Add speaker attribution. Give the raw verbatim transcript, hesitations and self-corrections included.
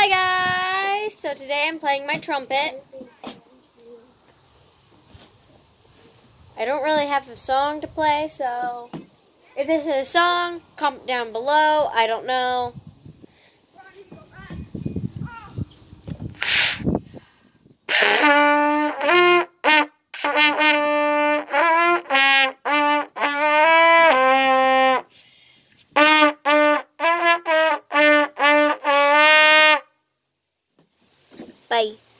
Speaker 1: Hi guys! So today I'm playing my trumpet. I don't really have a song to play, so if this is a song, comment down below. I don't know. Bye.